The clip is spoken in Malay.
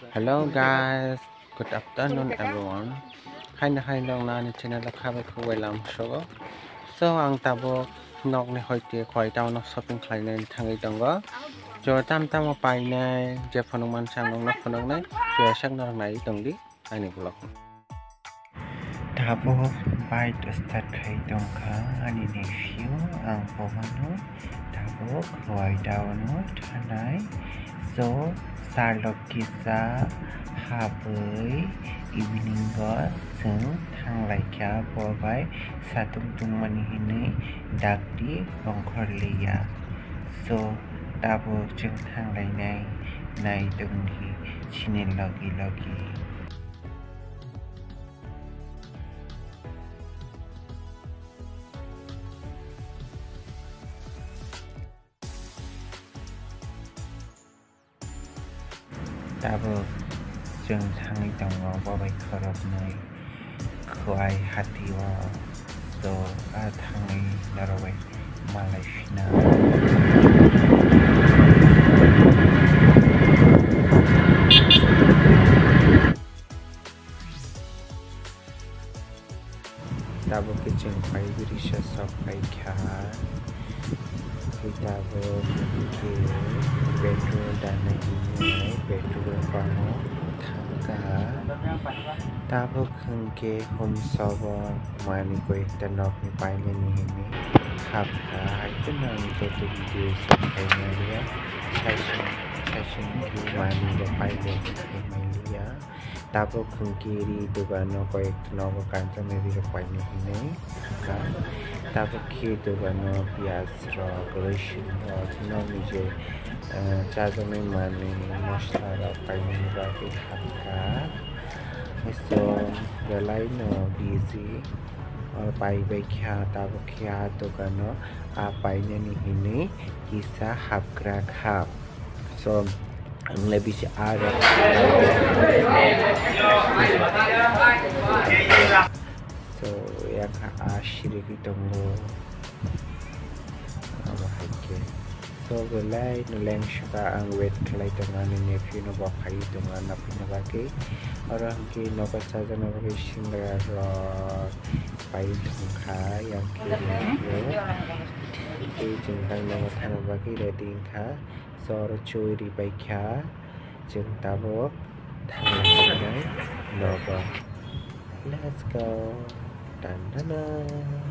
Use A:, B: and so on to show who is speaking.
A: Hello guys, good afternoon everyone. Hai long na ni channel la khabai khowai lam shogo. So ang tabo nok ni hoite khoi taw nok shopping khlainai thangai tongo. Jo tam pai nai je phonong man sang nok phonong nai jo sang nok nai tongdi ani blog. Tabo bai to start khai tongkha ani nephew ang pomano tabo khoi taw no thanai. So Sarlok kisa habai evening go sing thanglai kya bobai satung tungmani hini dakdi bongkhor liya. So tabo jeng thanglai nai tunghi chini logi. Tabo jeng thangai tongo bobai khorok nai khowai hati wa so thangai narawai malai fina. Tabo kitchen pai birisha sok pai kha tabo ke bedroom dan ini bedroom pano thangka tabo khengke home server mani ko ekta nok ni paine ni hini hapka haikena to video sakai media session ki mani ko paine sakai media tabo khengkiri dugano ko ekta nok kanta media ko paine hini tabo ki dugano piaz ro groshin ro no nije chazone mani mosla ro paine ni ba ki hapka so the line busy or pai bai kya tabo kya dugano paine ni hini kisa hapkra khap so ang lebih si ada so ya ka ashiri kitongo bahake so belai nuleng syuka ang wet kelai dengan nephew no bakai dengan napi no bagi orang ki no baca no bagi singra ro pai thungkha yang ki ki jengkang no thang bagi reding kha so ro chui ri bai kha jeng tabok thang no ba let's go dan